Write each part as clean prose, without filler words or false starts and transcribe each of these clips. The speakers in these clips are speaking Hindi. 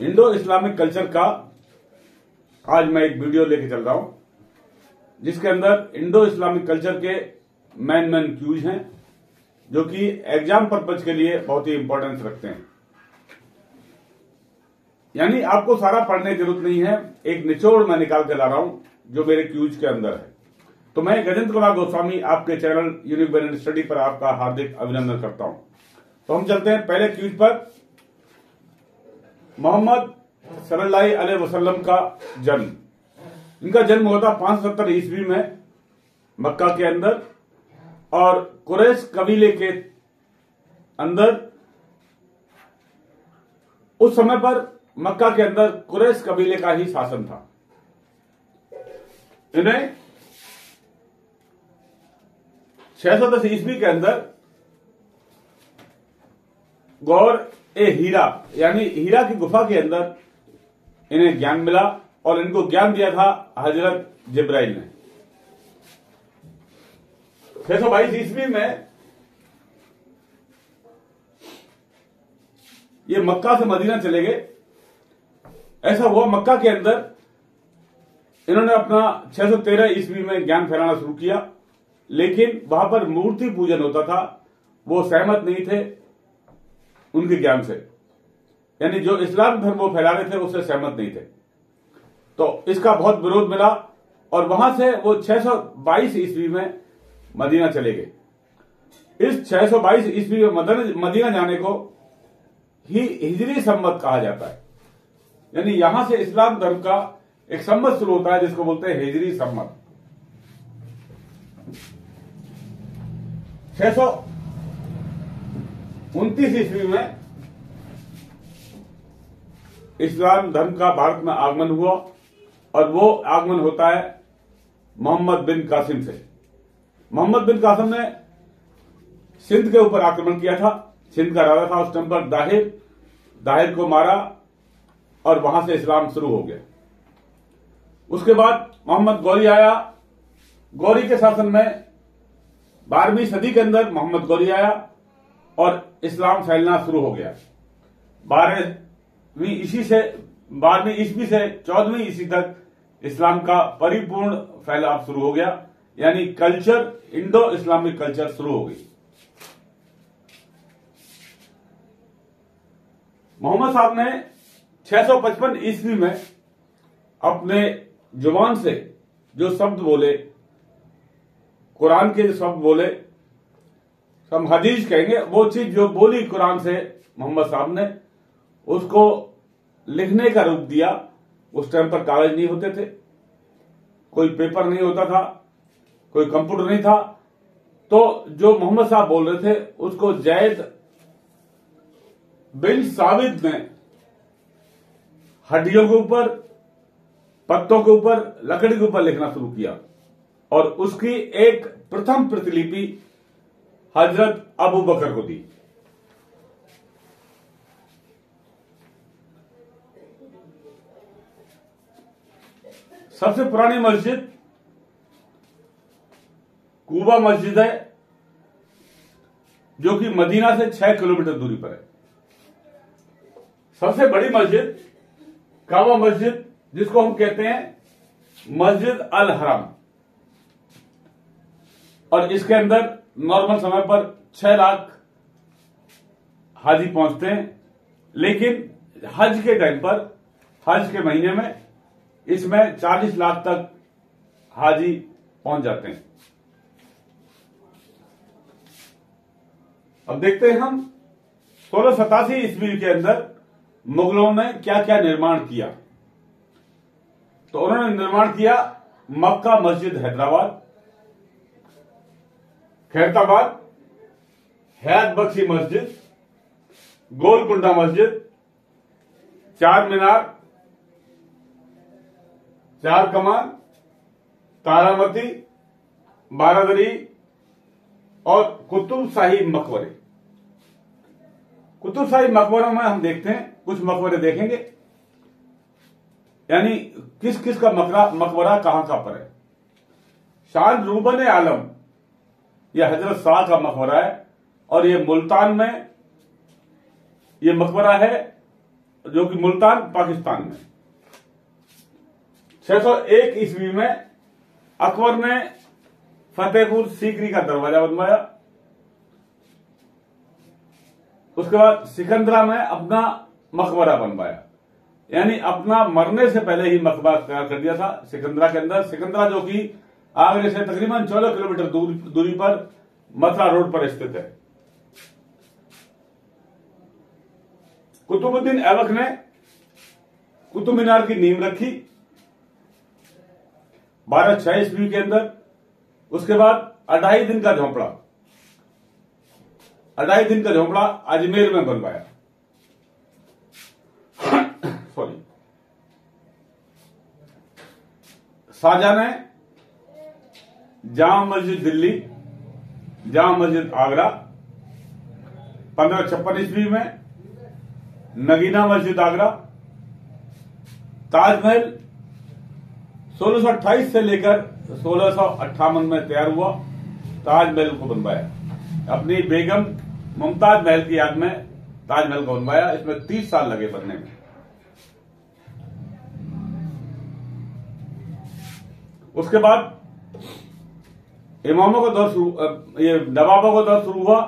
इंडो इस्लामिक कल्चर का आज मैं एक वीडियो लेके चल रहा हूं, जिसके अंदर इंडो इस्लामिक कल्चर के मेन क्यूज हैं जो कि एग्जाम पर्पज के लिए बहुत ही इंपॉर्टेंस रखते हैं। यानी आपको सारा पढ़ने की जरूरत नहीं है, एक निचोड़ मैं निकाल के ला रहा हूं जो मेरे क्यूज के अंदर है। तो मैं गजेंद्र कुमार गोस्वामी आपके चैनल यूनिक ब्रेन स्टडी पर आपका हार्दिक अभिनंदन करता हूं। तो हम चलते हैं पहले क्यूज पर। मोहम्मद सल्लल्लाहु अलैहि वसल्लम का जन्म, इनका जन्म हुआ था 570 ईस्वी में मक्का के अंदर, और कुरैश कबीले के अंदर। उस समय पर मक्का के अंदर कुरैश कबीले का ही शासन था। इन्हें 610 ईस्वी के अंदर गौर ए हीरा यानी हीरा की गुफा के अंदर इन्हें ज्ञान मिला, और इनको ज्ञान दिया था हजरत जिब्राइल ने। 622 ईस्वी में ये मक्का से मदीना चले गए। ऐसा हुआ मक्का के अंदर इन्होंने अपना 613 ईस्वी में ज्ञान फैलाना शुरू किया, लेकिन वहां पर मूर्ति पूजन होता था, वो सहमत नहीं थे उनके ज्ञान से। यानी जो इस्लाम धर्म वो फैला रहे थे उससे सहमत नहीं थे, तो इसका बहुत विरोध मिला, और वहां से वो 622 ईस्वी में मदीना चले गए। इस 622 ईस्वी में मदीना जाने को ही हिजरी सम्मत कहा जाता है। यानी यहां से इस्लाम धर्म का एक सम्मत शुरू होता है जिसको बोलते हैं हिजरी सम्मत। 629 ईस्वी में इस्लाम धर्म का भारत में आगमन हुआ, और वो आगमन होता है मोहम्मद बिन कासिम से। मोहम्मद बिन कासिम ने सिंध के ऊपर आक्रमण किया था। सिंध का राजा था उस टाइम पर दाहिर को मारा, और वहां से इस्लाम शुरू हो गया। उसके बाद मोहम्मद गौरी आया। गौरी के शासन में 12वीं सदी के अंदर मोहम्मद गौरी आया और इस्लाम फैलना शुरू हो गया। 12वीं ईस्वी से 14वीं ईस्वी तक इस्लाम का परिपूर्ण फैलाव शुरू हो गया। यानी कल्चर, इंडो इस्लामिक कल्चर शुरू हो गई। मोहम्मद साहब ने 655 ईस्वी में अपने जुबान से जो शब्द बोले, कुरान के जो शब्द बोले, हम हदीस कहेंगे, वो चीज जो बोली कुरान से मोहम्मद साहब ने, उसको लिखने का रूप दिया। उस टाइम पर कागज नहीं होते थे, कोई पेपर नहीं होता था, कोई कंप्यूटर नहीं था, तो जो मोहम्मद साहब बोल रहे थे उसको जैद बिन साबित ने हड्डियों के ऊपर, पत्तों के ऊपर, लकड़ी के ऊपर लिखना शुरू किया, और उसकी एक प्रथम प्रतिलिपि हजरत अबू बकर को दी। सबसे पुरानी मस्जिद कूबा मस्जिद है, जो कि मदीना से 6 किलोमीटर दूरी पर है। सबसे बड़ी मस्जिद काबा मस्जिद, जिसको हम कहते हैं मस्जिद अल हरम, और इसके अंदर नॉर्मल समय पर 6 लाख हाजी पहुंचते हैं, लेकिन हज के टाइम पर, हज के महीने में इसमें 40 लाख तक हाजी पहुंच जाते हैं। अब देखते हैं हम 1687 ईस्वी के अंदर मुगलों ने क्या क्या निर्माण किया। तो उन्होंने निर्माण किया मक्का मस्जिद हैदराबाद, खैरताबाद, हयात बख्शी मस्जिद, गोलकुंडा मस्जिद, चार मीनार, चार कमान, तारामती, बारादरी, और कुतुब शाही मकबरे। कुतुब शाही मकबरों में हम देखते हैं, कुछ मकबरे देखेंगे, यानी किस किस का मकबरा कहां पर है। शान रूबन आलम, यह हजरत शाह का मकबरा है, और ये मुल्तान में ये मकबरा है, जो कि मुल्तान पाकिस्तान में 601 ईस्वी में अकबर ने फतेहपुर सीकरी का दरवाजा बनवाया। उसके बाद सिकंदरा में अपना मकबरा बनवाया, यानी अपना मरने से पहले ही मकबरा तैयार कर दिया था सिकंदरा के अंदर। सिकंदरा जो कि आगरे से तकरीबन 14 किलोमीटर दूरी पर मथुरा रोड पर स्थित है। कुतुबुद्दीन ऐबक ने कुतुब मीनार की नींव रखी 1206 ईस्वी के अंदर। उसके बाद 2.5 दिन का झोंपड़ा अजमेर में बनवाया। सॉरी, शाहजहां ने जामा मस्जिद दिल्ली, जामा मस्जिद आगरा 1556 ईस्वी में, नगीना मस्जिद आगरा, ताजमहल 1628 से लेकर 1658 में तैयार हुआ। ताजमहल को बनवाया, अपनी बेगम मुमताज महल की याद में ताजमहल को बनवाया। इसमें 30 साल लगे बनने में। उसके बाद इमामों का दौर नवाबों का दौर शुरू हुआ।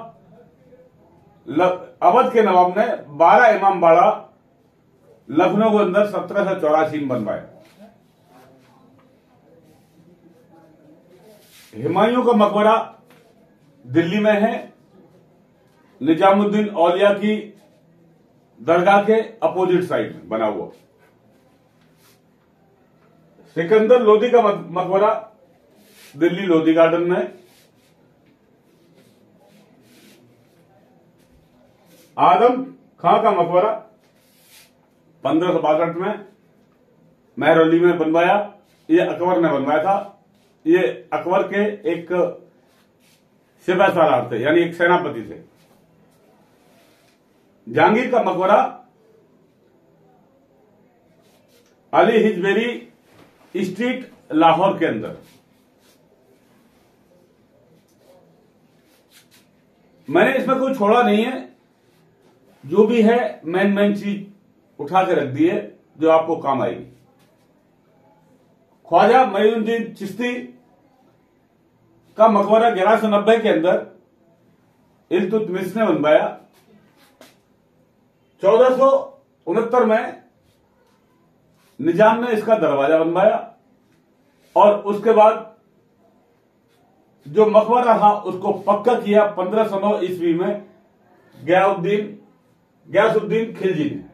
अवध के नवाब ने 12 इमाम बाड़ा लखनऊ के अंदर 1784 में बनवाया। हुमायूं का मकबरा दिल्ली में है, निजामुद्दीन औलिया की दरगाह के अपोजिट साइड में बना हुआ। सिकंदर लोदी का मकबरा दिल्ली लोधी गार्डन में। आदम खां का मकबरा 1562 में महरौली में बनवाया। ये अकबर ने बनवाया था। ये अकबर के एक सिपह सालार थे, यानी एक सेनापति थे। जहांगीर का मकबरा अली हिजवेरी स्ट्रीट लाहौर के अंदर। मैंने इसमें कोई छोड़ा नहीं है, जो भी है मेन चीज उठा के रख दी है जो आपको काम आएगी। ख्वाजा मोइनुद्दीन चिश्ती का मकबरा 1190 के अंदर इल्तुतमिश ने बनवाया। 1469 में निजाम ने इसका दरवाजा बनवाया और उसके बाद जो मकबरा था उसको पक्का किया 1509 ईस्वी में गयासुद्दीन खिलजी ने।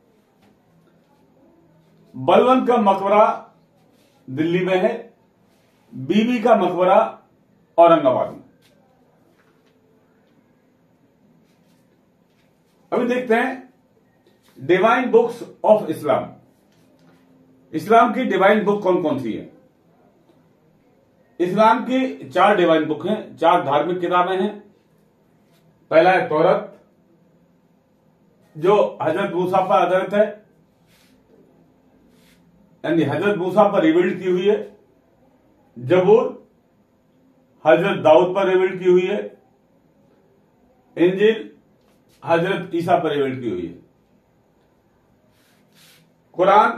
बलबन का मकबरा दिल्ली में है, बीबी का मकबरा औरंगाबाद में। अभी देखते हैं divine books of Islam. Islam की डिवाइन बुक कौन कौन सी है? इस्लाम की 4 डिवाइन बुक हैं, 4 धार्मिक किताबें हैं। पहला है तौरत, जो हजरत मूसा पर आधारित है, यानी हजरत मूसा पर रिवील्ड की हुई है। जबूर हजरत दाऊद पर रिवील्ड की हुई है। इंजील हजरत ईसा पर रिवील्ड की हुई है। कुरान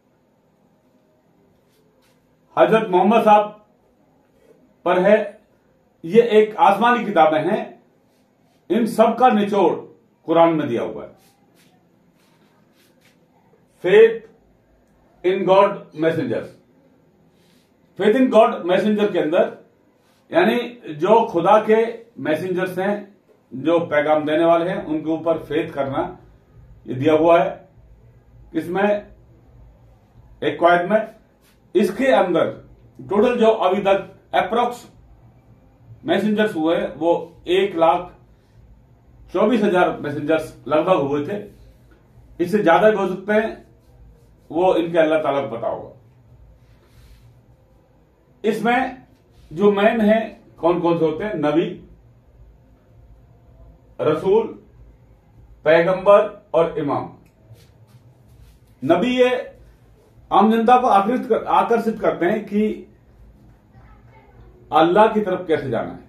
हजरत मोहम्मद साहब पर है। ये एक आसमानी किताबें हैं। इन सब का निचोड़ कुरान में दिया हुआ है। Faith in God messengers, faith in God messenger के अंदर, यानी जो खुदा के मैसेंजर्स हैं, जो पैगाम देने वाले हैं, उनके ऊपर फेथ करना ये दिया हुआ है। इसमें एक क्वायत में इसके अंदर टोटल जो अभी तक अप्रोक्स मैसेंजर्स हुए वो 1,24,000 मैसेंजर्स लगभग हुए थे। इससे ज्यादा भी हो सकते हैं, वो इनके अल्लाह ताला को पता होगा। इसमें जो मैन है कौन कौन से होते हैं? नबी, रसूल, पैगंबर और इमाम। नबी ये आम जनता को आकर्षित करते हैं कि अल्लाह की तरफ कैसे जाना है।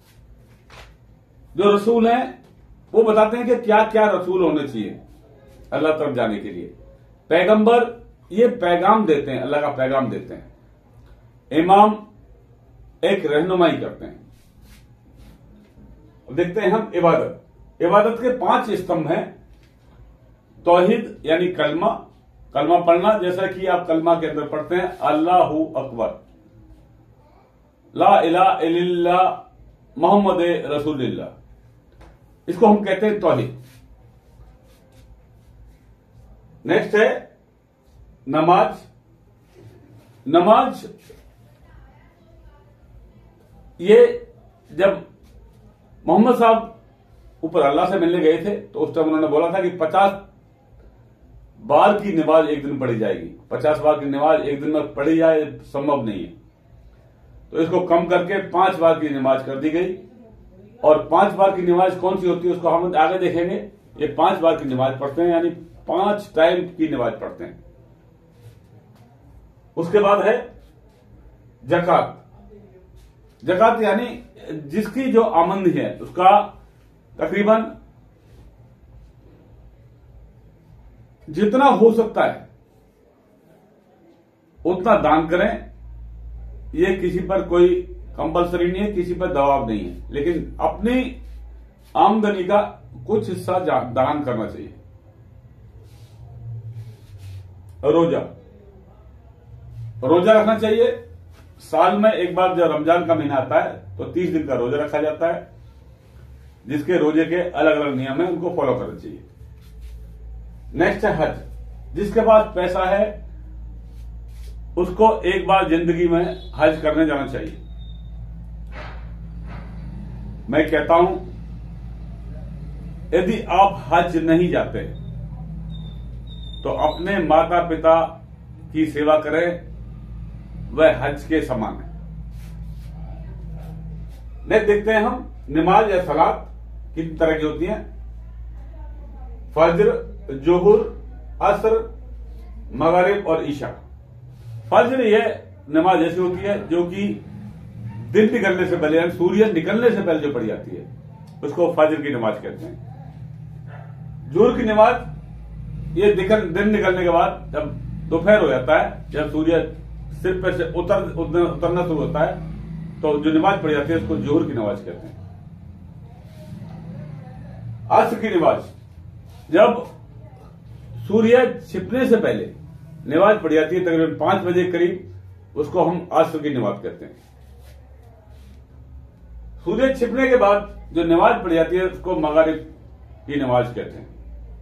जो रसूल हैं वो बताते हैं कि क्या क्या रसूल होने चाहिए। अल्लाह तरफ जाने के लिए। पैगंबर ये पैगाम देते हैं, अल्लाह का पैगाम देते हैं। इमाम एक रहनुमाई करते हैं। अब देखते हैं हम इबादत के 5 स्तंभ हैं। तौहीद यानी कलमा पढ़ना, जैसा कि आप कलमा के अंदर पढ़ते हैं अल्लाहु अकबर, ला इलाहा इल्लल्लाह मोहम्मद रसूलुल्लाह, इसको हम कहते हैं तौहीद। नेक्स्ट है नमाज। ये जब मोहम्मद साहब ऊपर अल्लाह से मिलने गए थे तो उस टाइम उन्होंने बोला था कि 50 बार की नमाज एक दिन पढ़ी जाएगी। 50 बार की नमाज एक दिन में पढ़ी जाए संभव नहीं है, तो इसको कम करके 5 बार की नमाज कर दी गई। और 5 बार की नमाज कौन सी होती है उसको हम आगे देखेंगे। ये 5 बार की नमाज पढ़ते हैं, यानी 5 टाइम की नमाज पढ़ते हैं। उसके बाद है जकात यानी जिसकी जो आमदनी है उसका तकरीबन जितना हो सकता है उतना दान करें। ये किसी पर कोई कंपलसरी नहीं है, किसी पर दबाव नहीं है, लेकिन अपनी आमदनी का कुछ हिस्सा दान करना चाहिए। रोजा रखना चाहिए। साल में एक बार जब रमजान का महीना आता है तो 30 दिन का रोजा रखा जाता है, जिसके रोजे के अलग अलग नियम है, उनको फॉलो करना चाहिए। नेक्स्ट है हज। जिसके पास पैसा है उसको एक बार जिंदगी में हज करने जाना चाहिए। मैं कहता हूं यदि आप हज नहीं जाते तो अपने माता पिता की सेवा करें, वह हज के समान है। नेक्स्ट देखते हैं हम नमाज या सलात कितनी तरह की होती हैं। फज्र, जोहर, असर, मगरिब और ईशा। फज्र यह नमाज ऐसी होती है जो कि दिन निकलने से पहले, सूर्य निकलने से पहले जो पढ़ी जाती है, उसको फज्र की नमाज कहते हैं। जोहर की नमाज ये दिन निकलने के बाद जब दोपहर हो जाता है, जब सूर्य सिर पर से उतरना शुरू होता है, तो जो नमाज पढ़ी जाती है उसको जोहर की नमाज कहते हैं। असर की नमाज जब सूर्य छिपने से पहले नमाज पढ़ी जाती है, तकरीबन 5 बजे करीब, उसको हम असर की नमाज कहते हैं। सूर्य छिपने के बाद जो नमाज पढ़ी जाती है उसको मगरिब की नमाज कहते हैं।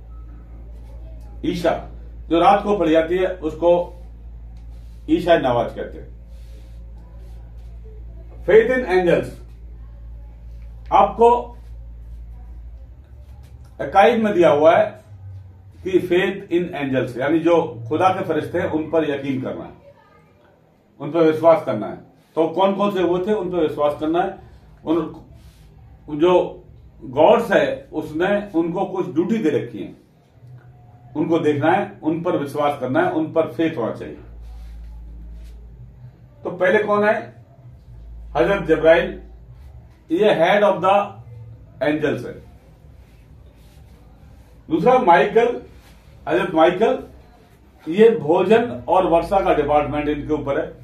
ईशा जो रात को पढ़ी जाती है उसको ईशा नमाज कहते हैं। फेथ इन एंजल्स, आपको अकाइद में दिया हुआ है कि फेथ इन एंजल्स यानी जो खुदा के फरिश्ते हैं उन पर यकीन करना है, उन पर विश्वास करना है। तो कौन कौन से वो थे उन पर विश्वास करना है। उन जो गॉड्स है उसने उनको कुछ ड्यूटी दे रखी है, उनको देखना है, उन पर विश्वास करना है, उन पर फेथ होना चाहिए। तो पहले कौन है? हजरत जब्राइल, ये हेड ऑफ द एंजल्स है। दूसरा माइकल, हजरत माइकल, ये भोजन और वर्षा का डिपार्टमेंट इनके ऊपर है।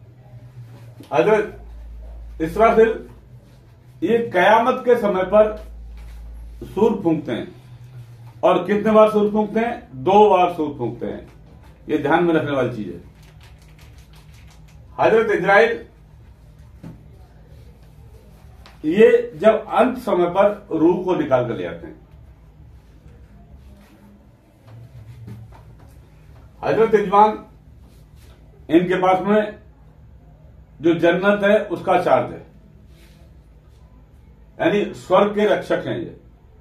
हजरत इसराफिल, ये कयामत के समय पर सूर फूंकते हैं, और कितने बार सूर फूंकते हैं? 2 बार सूर फूंकते हैं। ये ध्यान में रखने वाली चीज है। हजरत इजराइल, ये जब अंत समय पर रूह को निकाल कर ले आते हैं। हजरत इजमान, इनके पास में जो जन्नत है उसका चार्ज है, यानी स्वर्ग के रक्षक हैं ये।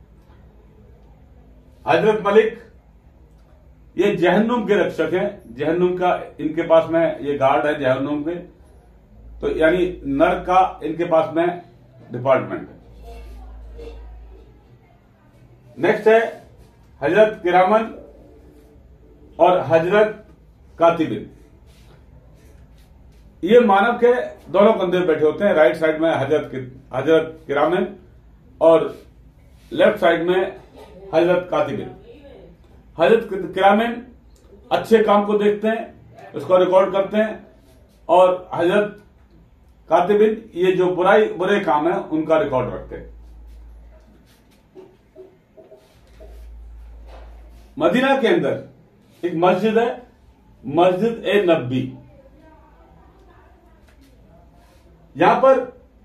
हजरत मलिक, ये जहन्नुम के रक्षक हैं। जहन्नुम का इनके पास में ये गार्ड है जहन्नुम के, तो यानी नरक का इनके पास में डिपार्टमेंट है। नेक्स्ट है हजरत किरामन और हजरत कातिबिन। ये मानव के दोनों कंधे पे बैठे होते हैं। राइट साइड में हजरत किरामन और लेफ्ट साइड में हजरत कातिबिन। हजरत किरामैन अच्छे काम को देखते हैं, उसको रिकॉर्ड करते हैं, और हजरत कातिबिन ये जो बुरे काम है उनका रिकॉर्ड रखते हैं। मदीना के अंदर एक मस्जिद है, मस्जिद ए नबी। यहां पर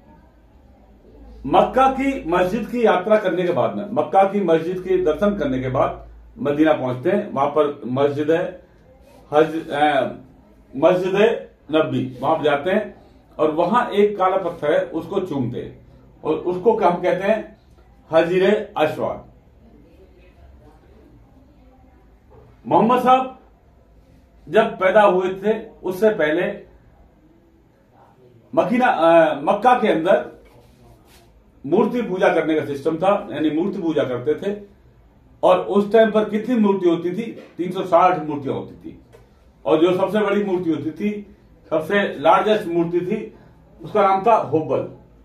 मक्का की मस्जिद की यात्रा करने के बाद में, मक्का की मस्जिद के दर्शन करने के बाद मदीना पहुंचते हैं। वहां पर मस्जिद है मस्जिद ए नबी, वहां पर जाते हैं और वहां एक काला पत्थर है, उसको चूमते हैं और उसको क्या हम कहते हैं, हजीरे अस्वाद। मोहम्मद साहब जब पैदा हुए थे उससे पहले मक्का के अंदर मूर्ति पूजा करने का सिस्टम था, यानी मूर्ति पूजा करते थे। और उस टाइम पर कितनी मूर्ति होती थी, 360 मूर्तियां होती थी। और जो सबसे बड़ी मूर्ति होती थी, सबसे लार्जेस्ट मूर्ति थी, उसका नाम था हुब्बल।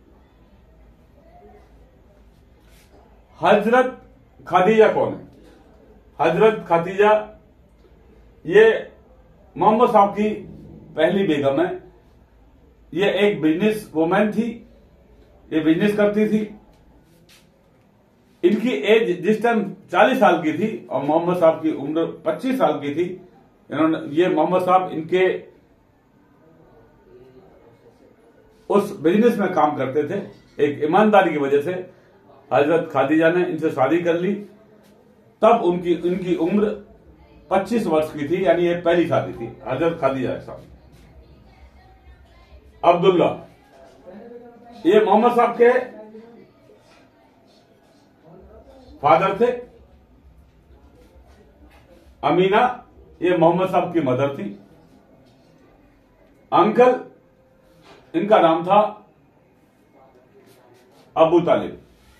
हजरत खादीजा कौन है? हजरत खादीजा ये मोहम्मद साहब की पहली बेगम है। ये एक बिजनेस वुमेन थी, ये बिजनेस करती थी। इनकी एज जिस टाइम 40 साल की थी और मोहम्मद साहब की उम्र 25 साल की थी। ये मोहम्मद साहब इनके उस बिजनेस में काम करते थे। एक ईमानदारी की वजह से हजरत खादीजा ने इनसे शादी कर ली। तब इनकी उम्र 25 वर्ष की थी, यानी ये पहली शादी थी हजरत खादीजा साहब। अब्दुल्ला ये मोहम्मद साहब के फादर थे। अमीना ये मोहम्मद साहब की मदर थी। अंकल इनका नाम था अबू तालिब।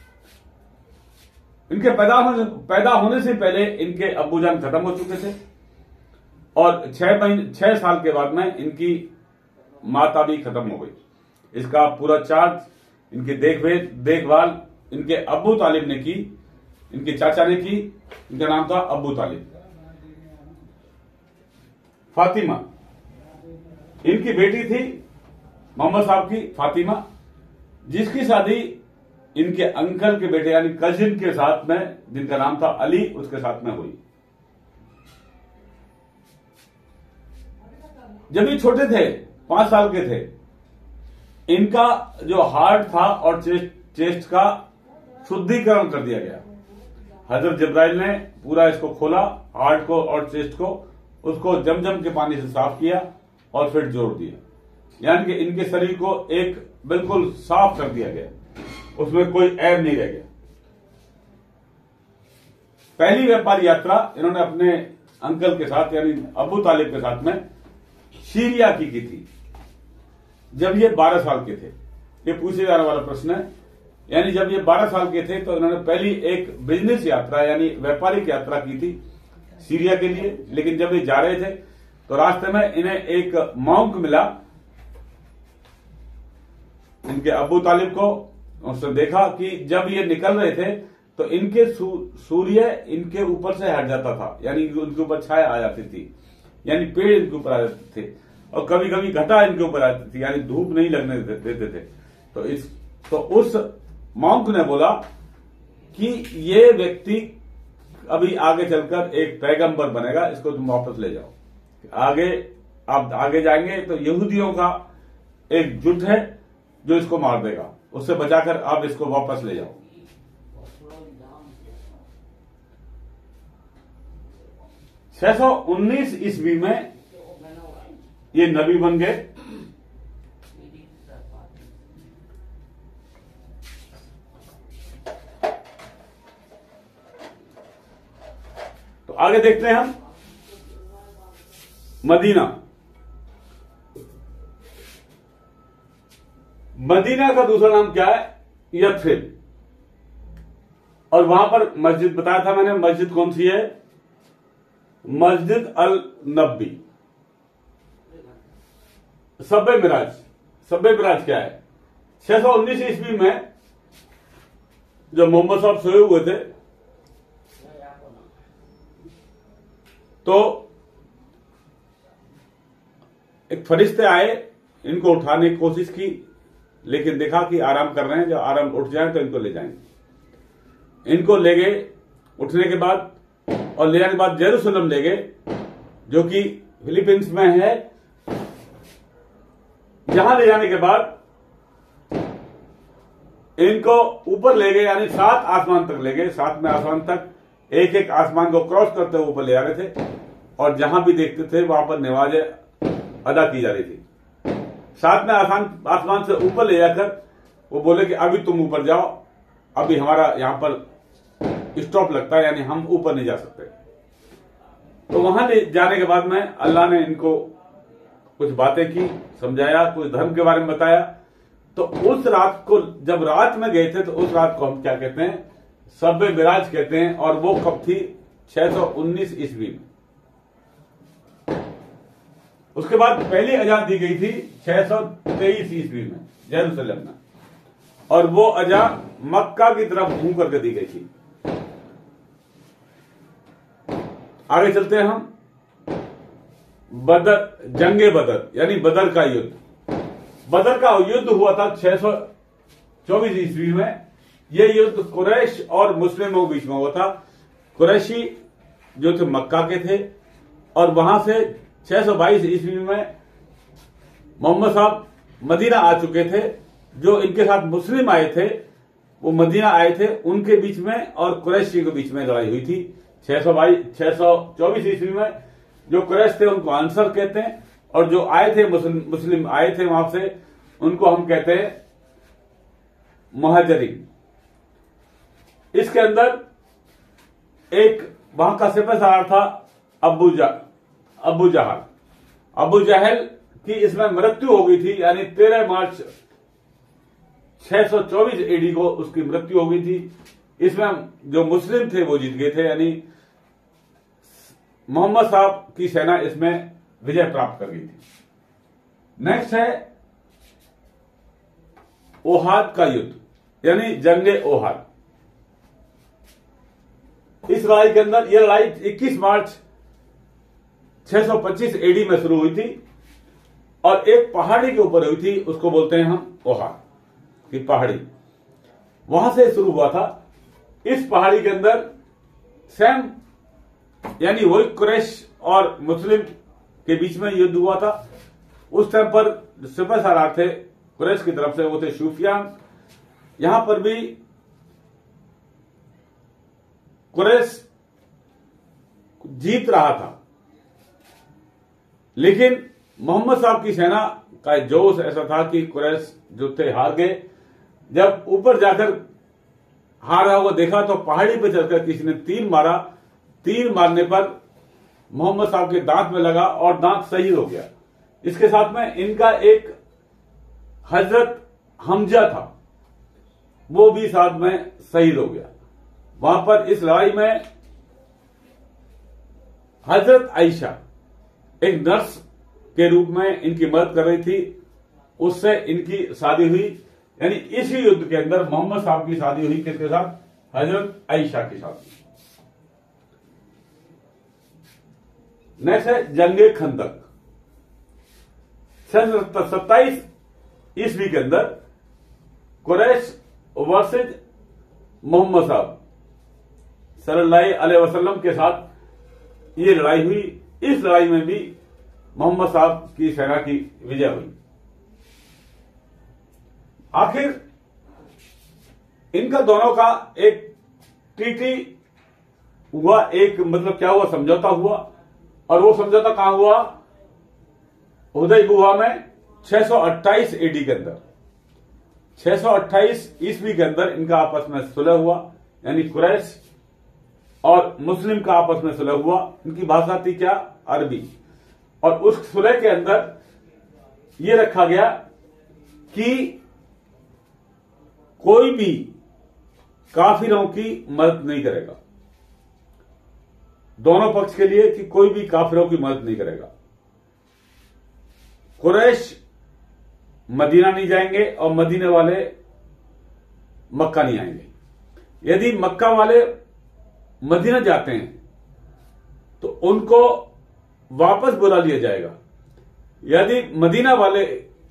इनके पैदा होने से पहले इनके अब्बूजान खत्म हो चुके थे और 6 साल के बाद में इनकी माता भी खत्म हो गई। इसका पूरा चार्ज इनकी देखभाल इनके अबू तालिब ने की, इनके चाचा ने की। इनका नाम था अबू तालिब। फातिमा इनकी बेटी थी मोहम्मद साहब की, फातिमा, जिसकी शादी इनके अंकल के बेटे यानी कजिन के साथ में, जिनका नाम था अली, उसके साथ में हुई। जब ये छोटे थे, 5 साल के थे, इनका जो हार्ट था और चेस्ट का शुद्धिकरण कर दिया गया। हजरत जिब्राइल ने पूरा इसको खोला, हार्ट को और चेस्ट को, उसको जमजम के पानी से साफ किया और फिर जोड़ दिया। यानी कि इनके शरीर को एक बिल्कुल साफ कर दिया गया, उसमें कोई ऐब नहीं रह गया। पहली व्यापारी यात्रा इन्होंने अपने अंकल के साथ यानी अबू तालिब के साथ में सीरिया की थी, जब ये 12 साल के थे। ये पूछे जाने वाला प्रश्न है। यानी जब ये 12 साल के थे तो इन्होंने पहली एक बिजनेस यात्रा यानी व्यापारिक यात्रा की थी सीरिया के लिए। लेकिन जब ये जा रहे थे तो रास्ते में इन्हें एक मॉन्क मिला, इनके अबू तालिब को। उसने देखा कि जब ये निकल रहे थे तो इनके सूर्य इनके ऊपर से हट जाता था, यानी उनके ऊपर छाया आ जाती थी, यानी पेड़ इनके ऊपर आ जाते थे और कभी कभी घटा इनके ऊपर आती थी, यानी धूप नहीं लगने देते थे। तो उस मॉन्क ने बोला कि ये व्यक्ति अभी आगे चलकर एक पैगंबर बनेगा, इसको तुम वापस ले जाओ। आप आगे जाएंगे तो यहूदियों का एक जुट है जो इसको मार देगा, उससे बचाकर आप इसको वापस ले जाओ। छह सौ 19 ईस्वी में ये नबी बन गए। तो आगे देखते हैं हम मदीना का दूसरा नाम क्या है? यथरिब। और वहां पर मस्जिद बताया था मैंने, मस्जिद कौन सी है? मस्जिद अल नबी। शब-ए मिराज। शब-ए मिराज क्या है? 619 ईस्वी में जब मोहम्मद साहब सोए हुए थे तो एक फरिश्ते आए, इनको उठाने की कोशिश की, लेकिन देखा कि आराम कर रहे हैं, जब आराम उठ जाए तो इनको ले जाएंगे। इनको ले गए उठने के बाद, और ले जाने के बाद जेरूसलम ले गए, जो कि फिलीपींस में है। जहां ले जाने के बाद इनको ऊपर ले गए, यानी 7 आसमान तक ले गए। 7वें आसमान तक एक एक आसमान को क्रॉस करते हुए ऊपर ले जा रहे थे, और जहां भी देखते थे वहां पर नमाजें अदा की जा रही थी। 7वें आसमान से ऊपर ले जाकर वो बोले कि अभी तुम ऊपर जाओ, अभी हमारा यहां पर स्टॉप लगता है, यानी हम ऊपर नहीं जा सकते। तो वहां ले जाने के बाद में अल्लाह ने इनको कुछ बातें की, समझाया, कुछ धर्म के बारे में बताया। तो उस रात को, जब रात में गए थे, तो उस रात को हम क्या कहते हैं, शब-ए मिराज कहते हैं। और वो कब थी? 619 ईस्वी में। उसके बाद पहली अजान दी गई थी 623 ईस्वी में जेरूसलम में, और वो अजान मक्का की तरफ मुंह करके दी गई थी। आगे चलते हैं हम। बदर, जंगे बदर, यानी बदर का युद्ध। बदर का युद्ध हुआ था 624 ईस्वी में। यह युद्ध कुरैश और मुस्लिमों के बीच में हुआ था। कुरैशी जो थे मक्का के थे, और वहां से 622 ईस्वी में मोहम्मद साहब मदीना आ चुके थे। जो इनके साथ मुस्लिम आए थे वो मदीना आए थे, उनके बीच में और कुरैशी के बीच में लड़ाई हुई थी 624 ईस्वी में। जो कुरैश थे उनको अंसर कहते हैं, और जो आए थे मुस्लिम आए थे वहां से, उनको हम कहते हैं मुहाजिरीन। इसके अंदर एक वहां का सिपहसालार था अबू जहल। अबू जहल की इसमें मृत्यु हो गई थी, यानी 13 मार्च 624 एडी को उसकी मृत्यु हो गई थी। इसमें जो मुस्लिम थे वो जीत गए थे, यानी मोहम्मद साहब की सेना इसमें विजय प्राप्त कर गई थी। नेक्स्ट है ओहाद का युद्ध, यानी जंगे ओहाद। इस लड़ाई के अंदर, यह लड़ाई 21 मार्च 625 एडी में शुरू हुई थी, और एक पहाड़ी के ऊपर हुई थी, उसको बोलते हैं हम ओहाद की पहाड़ी। वहां से शुरू हुआ था। इस पहाड़ी के अंदर सेम, यानी वही कुरैश और मुस्लिम के बीच में युद्ध हुआ था। उस टाइम पर सिपहसालार थे कुरैश की तरफ से, वो थे सूफियान। यहां पर भी कुरैश जीत रहा था, लेकिन मोहम्मद साहब की सेना का जोश ऐसा था कि कुरैश जो थे हार गए। जब ऊपर जाकर हार रहा हुआ देखा, तो पहाड़ी पर चढ़कर किसी ने तीर मारा। तीर मारने पर मोहम्मद साहब के दांत में लगा और दांत शहीद हो गया। इसके साथ में इनका एक हजरत हमजा था, वो भी साथ में शहीद हो गया। वहां पर इस लड़ाई में हजरत आयशा एक नर्स के रूप में इनकी मदद कर रही थी, उससे इनकी शादी हुई। यानी इसी युद्ध के अंदर मोहम्मद साहब की शादी हुई किसके साथ? हजरत आयशा के साथ। नेक्स्ट है जंगे खंदक। 27 ईस्वी के अंदर कुरैश वर्सेज मोहम्मद साहब सल्लल्लाहु अलैहि वसल्लम के साथ ये लड़ाई हुई। इस लड़ाई में भी मोहम्मद साहब की सेना की विजय हुई। आखिर इनका दोनों का एक ट्रीटी हुआ, एक मतलब क्या हुआ, समझौता हुआ। और वो समझौता कहां हुआ? हुदैबिया में 628 एडी के अंदर। 628 ईस्वी के अंदर इनका आपस में सुलह हुआ, यानी कुरैश और मुस्लिम का आपस में सुलह हुआ। इनकी भाषा थी क्या? अरबी। और उस सुलह के अंदर यह रखा गया कि कोई भी काफिरों की मदद नहीं करेगा, दोनों पक्ष के लिए, कि कोई भी काफिरों की मदद नहीं करेगा। कुरैश मदीना नहीं जाएंगे और मदीने वाले मक्का नहीं आएंगे। यदि मक्का वाले मदीना जाते हैं तो उनको वापस बुला लिया जाएगा। यदि मदीना वाले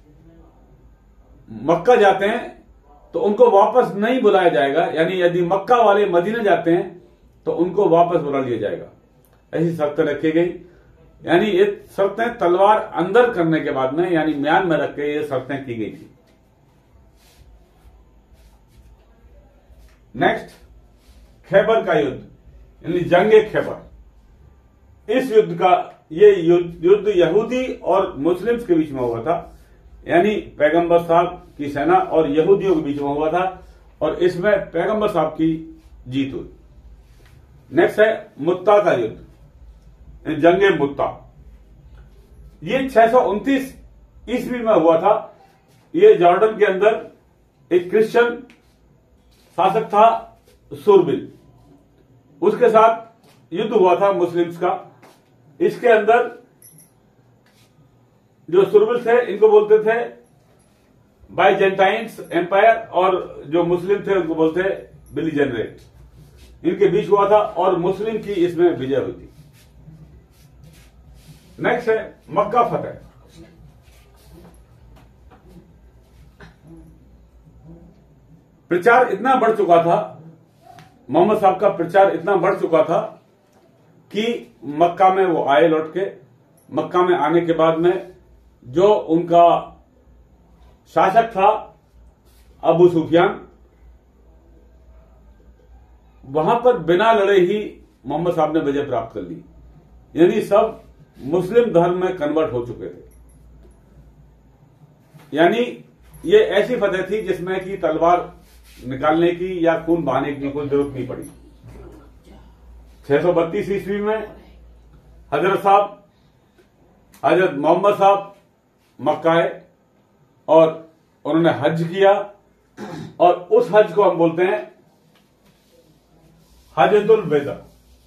मक्का जाते हैं तो उनको वापस नहीं बुलाया जाएगा, यानी यदि मक्का वाले मदीना जाते हैं तो उनको वापस बुला लिया जाएगा। ऐसी शर्तें रखी गई, यानी ये शर्तें तलवार अंदर करने के बाद में, यानी म्यान में रख के ये शर्तें की गई थी। नेक्स्ट, खैबर का युद्ध यानी जंगे खैबर। इस युद्ध का ये युद्ध यहूदी और मुस्लिम्स के बीच में हुआ था, यानी पैगंबर साहब की सेना और यहूदियों के बीच में हुआ था, और इसमें पैगंबर साहब की जीत हुई। नेक्स्ट है मुत्ता का युद्ध, जंगे मुत्ता। ये 629 ईस्वी में हुआ था। ये जॉर्डन के अंदर एक क्रिश्चियन शासक था सुरबिल, उसके साथ युद्ध हुआ था मुस्लिम्स का। इसके अंदर जो सुरबिल थे इनको बोलते थे बाइजेंटाइन्स एम्पायर, और जो मुस्लिम थे उनको बोलते बिलीजेनरेट। इनके बीच हुआ था और मुस्लिम की इसमें विजय हुई थी। नेक्स्ट है मक्का फतेह। प्रचार इतना बढ़ चुका था, मोहम्मद साहब का प्रचार इतना बढ़ चुका था कि मक्का में वो आए लौट के। मक्का में आने के बाद में जो उनका शासक था अबू सुफियान, वहां पर बिना लड़े ही मोहम्मद साहब ने विजय प्राप्त कर ली, यानी सब मुस्लिम धर्म में कन्वर्ट हो चुके थे। यानी ये ऐसी फतेह थी जिसमें कि तलवार निकालने की या खून बहाने की कोई जरूरत नहीं पड़ी। 632 ईस्वी में हजरत मोहम्मद साहब मक्का आए और उन्होंने हज किया, और उस हज को हम बोलते हैं हजतुल वेदा।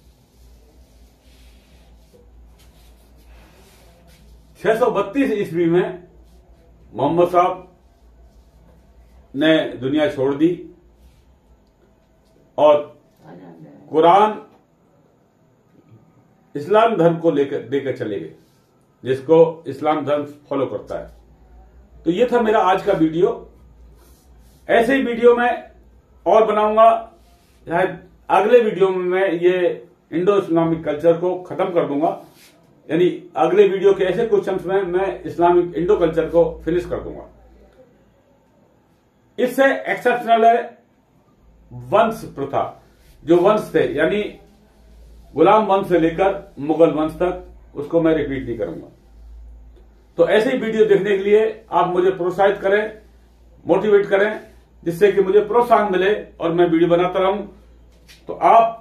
632 ईस्वी में मोहम्मद साहब ने दुनिया छोड़ दी और कुरान इस्लाम धर्म को लेकर चले गए, जिसको इस्लाम धर्म फॉलो करता है। तो ये था मेरा आज का वीडियो। ऐसे ही वीडियो मैं और बनाऊंगा। शायद अगले वीडियो में मैं ये इंडो इस्लामिक कल्चर को खत्म कर दूंगा, यानी अगले वीडियो के ऐसे क्वेश्चंस में मैं इस्लामिक इंडो कल्चर को फिनिश कर दूंगा। इससे एक्सेप्शनल है वंश प्रथा। जो वंश थे, यानी गुलाम वंश से लेकर मुगल वंश तक, उसको मैं रिपीट नहीं करूंगा। तो ऐसे ही वीडियो देखने के लिए आप मुझे प्रोत्साहित करें, मोटिवेट करें, जिससे कि मुझे प्रोत्साहन मिले और मैं वीडियो बनाता रहूं। तो आप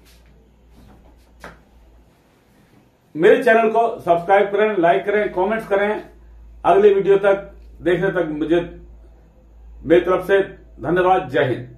मेरे चैनल को सब्सक्राइब करें, लाइक करें, कमेंट्स करें। अगले वीडियो तक देखने तक मुझे मेरी तरफ से धन्यवाद। जय हिंद।